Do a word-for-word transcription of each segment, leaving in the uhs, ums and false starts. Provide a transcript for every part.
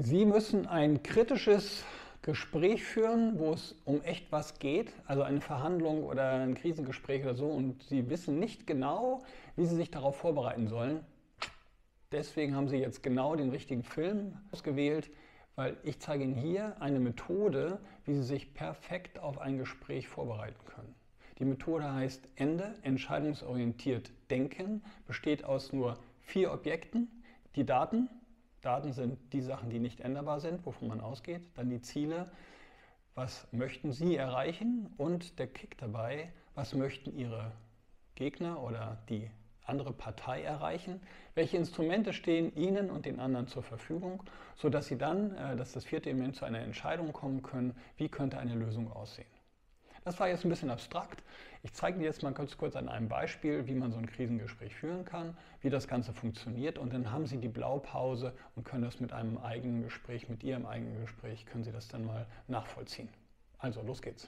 Sie müssen ein kritisches Gespräch führen, wo es um echt was geht, also eine Verhandlung oder ein Krisengespräch oder so, und Sie wissen nicht genau, wie Sie sich darauf vorbereiten sollen. Deswegen haben Sie jetzt genau den richtigen Film ausgewählt, weil ich zeige Ihnen hier eine Methode, wie Sie sich perfekt auf ein Gespräch vorbereiten können. Die Methode heißt ENDE, entscheidungsorientiert denken, besteht aus nur vier Objekten: die Daten. Daten sind die Sachen, die nicht änderbar sind, wovon man ausgeht. Dann die Ziele, was möchten Sie erreichen? Und der Kick dabei, was möchten Ihre Gegner oder die andere Partei erreichen? Welche Instrumente stehen Ihnen und den anderen zur Verfügung, sodass Sie dann, das ist das vierte Element, zu einer Entscheidung kommen können, wie könnte eine Lösung aussehen. Das war jetzt ein bisschen abstrakt. Ich zeige Ihnen jetzt mal ganz kurz an einem Beispiel, wie man so ein Krisengespräch führen kann, wie das Ganze funktioniert, und dann haben Sie die Blaupause und können das mit einem eigenen Gespräch, mit Ihrem eigenen Gespräch, können Sie das dann mal nachvollziehen. Also, los geht's.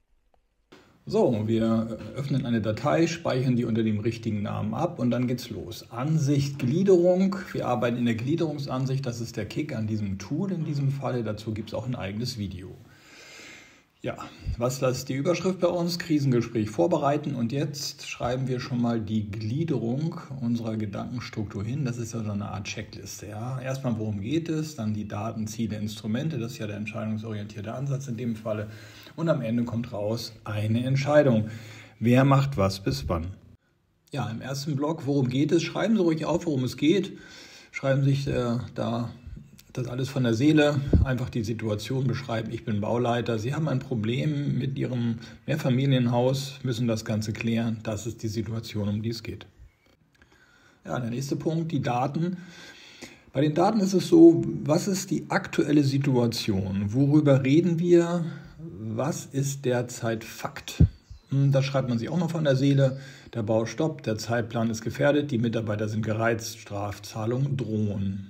So, wir öffnen eine Datei, speichern die unter dem richtigen Namen ab und dann geht's los. Ansicht, Gliederung. Wir arbeiten in der Gliederungsansicht, das ist der Kick an diesem Tool in diesem Falle. Dazu gibt es auch ein eigenes Video. Ja, was ist die Überschrift bei uns? Krisengespräch vorbereiten, und jetzt schreiben wir schon mal die Gliederung unserer Gedankenstruktur hin. Das ist ja so eine Art Checkliste. Ja. Erstmal, worum geht es, dann die Daten, Ziele, Instrumente, das ist ja der entscheidungsorientierte Ansatz in dem Falle, und am Ende kommt raus eine Entscheidung. Wer macht was bis wann? Ja, im ersten Block, worum geht es? Schreiben Sie ruhig auf, worum es geht. Schreiben Sie sich äh, da das alles von der Seele, einfach die Situation beschreiben. Ich bin Bauleiter, Sie haben ein Problem mit Ihrem Mehrfamilienhaus, müssen das Ganze klären. Das ist die Situation, um die es geht. Ja, der nächste Punkt, die Daten. Bei den Daten ist es so, was ist die aktuelle Situation? Worüber reden wir? Was ist derzeit Fakt? Da schreibt man sich auch noch von der Seele. Der Bau stoppt, der Zeitplan ist gefährdet, die Mitarbeiter sind gereizt, Strafzahlungen drohen.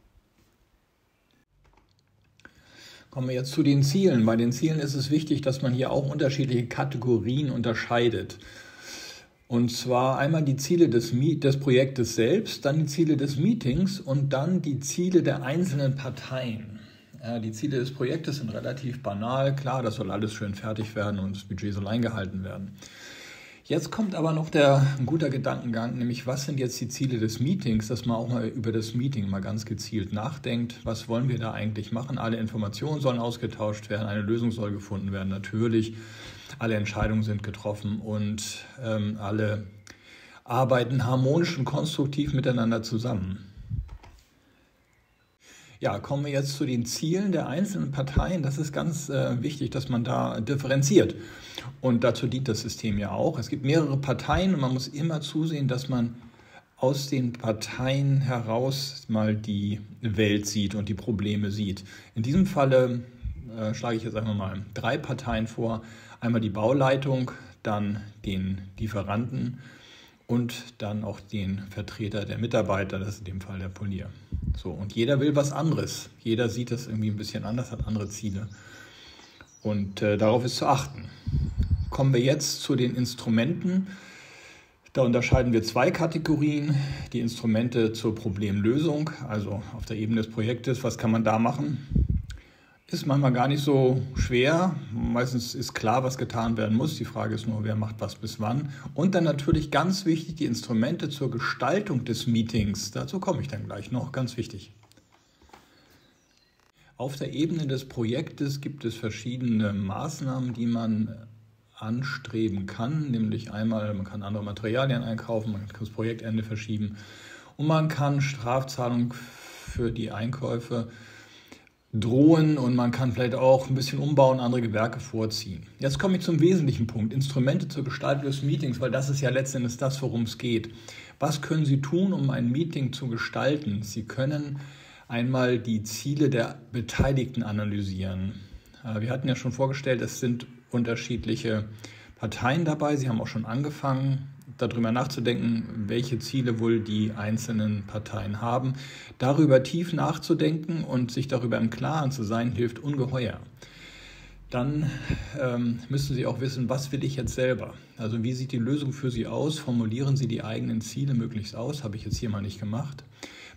Kommen wir jetzt zu den Zielen. Bei den Zielen ist es wichtig, dass man hier auch unterschiedliche Kategorien unterscheidet. Und zwar einmal die Ziele des, des Projektes selbst, dann die Ziele des Meetings und dann die Ziele der einzelnen Parteien. Ja, die Ziele des Projektes sind relativ banal. Klar, das soll alles schön fertig werden und das Budget soll eingehalten werden. Jetzt kommt aber noch der, ein guter Gedankengang, nämlich was sind jetzt die Ziele des Meetings, dass man auch mal über das Meeting mal ganz gezielt nachdenkt. Was wollen wir da eigentlich machen? Alle Informationen sollen ausgetauscht werden, eine Lösung soll gefunden werden, natürlich. Alle Entscheidungen sind getroffen und ähm, alle arbeiten harmonisch und konstruktiv miteinander zusammen. Ja, kommen wir jetzt zu den Zielen der einzelnen Parteien. Das ist ganz äh, wichtig, dass man da differenziert. Und dazu dient das System ja auch. Es gibt mehrere Parteien und man muss immer zusehen, dass man aus den Parteien heraus mal die Welt sieht und die Probleme sieht. In diesem Falle äh, schlage ich jetzt einfach mal drei Parteien vor. Einmal die Bauleitung, dann den Lieferanten und dann auch den Vertreter der Mitarbeiter, das ist in dem Fall der Polier. So, und jeder will was anderes. Jeder sieht das irgendwie ein bisschen anders, hat andere Ziele. Und äh, darauf ist zu achten. Kommen wir jetzt zu den Instrumenten. Da unterscheiden wir zwei Kategorien. Die Instrumente zur Problemlösung, also auf der Ebene des Projektes. Was kann man da machen? Ist manchmal gar nicht so schwer. Meistens ist klar, was getan werden muss. Die Frage ist nur, wer macht was bis wann. Und dann natürlich ganz wichtig, die Instrumente zur Gestaltung des Meetings. Dazu komme ich dann gleich noch, ganz wichtig. Auf der Ebene des Projektes gibt es verschiedene Maßnahmen, die man anstreben kann. Nämlich einmal, man kann andere Materialien einkaufen, man kann das Projektende verschieben und man kann Strafzahlungen für die Einkäufe drohen und man kann vielleicht auch ein bisschen umbauen, andere Gewerke vorziehen. Jetzt komme ich zum wesentlichen Punkt, Instrumente zur Gestaltung des Meetings, weil das ist ja letztendlich das, worum es geht. Was können Sie tun, um ein Meeting zu gestalten? Sie können einmal die Ziele der Beteiligten analysieren. Wir hatten ja schon vorgestellt, es sind unterschiedliche Parteien dabei. Sie haben auch schon angefangen, darüber nachzudenken, welche Ziele wohl die einzelnen Parteien haben. Darüber tief nachzudenken und sich darüber im Klaren zu sein, hilft ungeheuer. Dann ähm, müssen Sie auch wissen, was will ich jetzt selber? Also wie sieht die Lösung für Sie aus? Formulieren Sie die eigenen Ziele möglichst aus, habe ich jetzt hier mal nicht gemacht.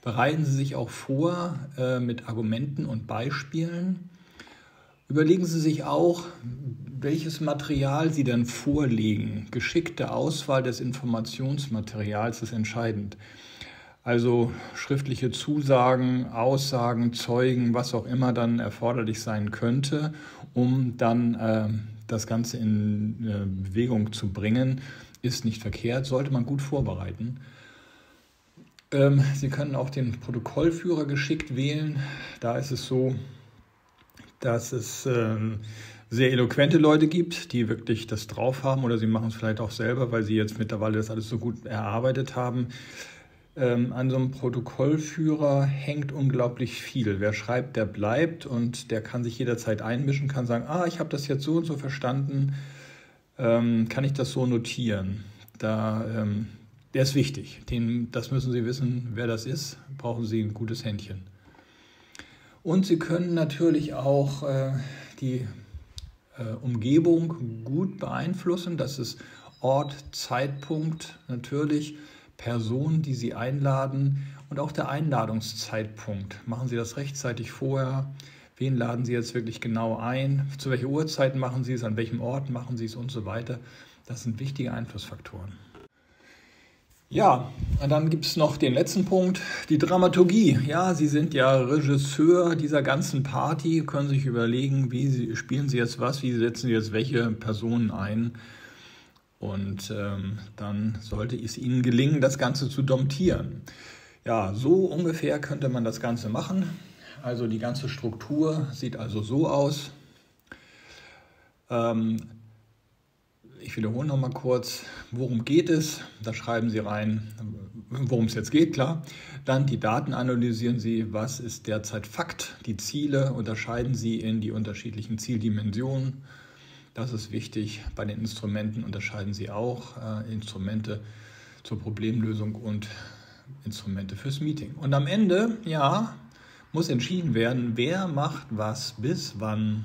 Bereiten Sie sich auch vor äh, mit Argumenten und Beispielen. Überlegen Sie sich auch, welches Material Sie dann vorlegen. Geschickte Auswahl des Informationsmaterials ist entscheidend. Also schriftliche Zusagen, Aussagen, Zeugen, was auch immer dann erforderlich sein könnte, um dann äh, das Ganze in äh, Bewegung zu bringen, ist nicht verkehrt, sollte man gut vorbereiten. Ähm, Sie können auch den Protokollführer geschickt wählen. Da ist es so, dass es ähm, sehr eloquente Leute gibt, die wirklich das drauf haben, oder sie machen es vielleicht auch selber, weil sie jetzt mittlerweile das alles so gut erarbeitet haben. Ähm, an so einem Protokollführer hängt unglaublich viel. Wer schreibt, der bleibt, und der kann sich jederzeit einmischen, kann sagen, ah, ich habe das jetzt so und so verstanden, ähm, kann ich das so notieren. Da, ähm, der ist wichtig. Den, das müssen Sie wissen, wer das ist, brauchen Sie ein gutes Händchen. Und Sie können natürlich auch äh, die äh, Umgebung gut beeinflussen. Das ist Ort, Zeitpunkt, natürlich Person, die Sie einladen, und auch der Einladungszeitpunkt. Machen Sie das rechtzeitig vorher. Wen laden Sie jetzt wirklich genau ein? Zu welcher Uhrzeit machen Sie es? An welchem Ort machen Sie es? Und so weiter. Das sind wichtige Einflussfaktoren. Ja, und dann gibt es noch den letzten Punkt, die Dramaturgie. Ja, Sie sind ja Regisseur dieser ganzen Party, können sich überlegen, wie Sie, spielen Sie jetzt was, wie setzen Sie jetzt welche Personen ein. Und ähm, dann sollte es Ihnen gelingen, das Ganze zu domptieren. Ja, so ungefähr könnte man das Ganze machen. Also die ganze Struktur sieht also so aus. Ähm, ich wiederhole noch mal kurz, worum geht es? Da schreiben Sie rein, worum es jetzt geht, klar. Dann die Daten analysieren Sie, was ist derzeit Fakt. Die Ziele unterscheiden Sie in die unterschiedlichen Zieldimensionen. Das ist wichtig. Bei den Instrumenten unterscheiden Sie auch äh, Instrumente zur Problemlösung und Instrumente fürs Meeting. Und am Ende, ja, muss entschieden werden, wer macht was bis wann.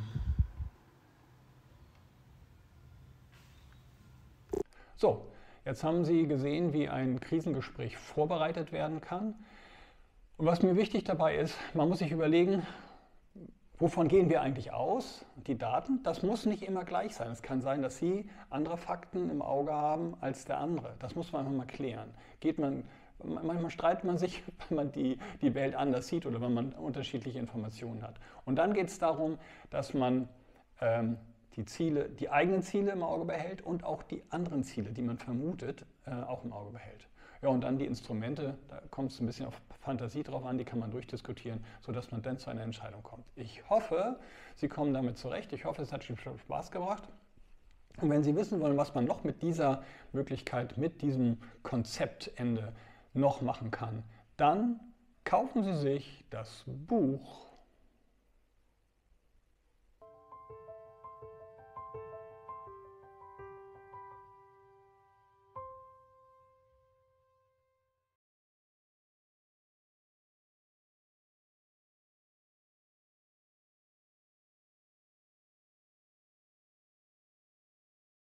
So, jetzt haben Sie gesehen, wie ein Krisengespräch vorbereitet werden kann. Und was mir wichtig dabei ist, man muss sich überlegen, wovon gehen wir eigentlich aus? Die Daten, das muss nicht immer gleich sein. Es kann sein, dass Sie andere Fakten im Auge haben als der andere. Das muss man einfach mal klären. Geht man, manchmal streitet man sich, wenn man die, die Welt anders sieht oder wenn man unterschiedliche Informationen hat. Und dann geht es darum, dass man ähm, die Ziele, die eigenen Ziele im Auge behält und auch die anderen Ziele, die man vermutet, äh, auch im Auge behält. Ja, und dann die Instrumente, da kommt es ein bisschen auf Fantasie drauf an, die kann man durchdiskutieren, sodass man dann zu einer Entscheidung kommt. Ich hoffe, Sie kommen damit zurecht. Ich hoffe, es hat Ihnen Spaß gebracht. Und wenn Sie wissen wollen, was man noch mit dieser Möglichkeit, mit diesem Konzeptende noch machen kann, dann kaufen Sie sich das Buch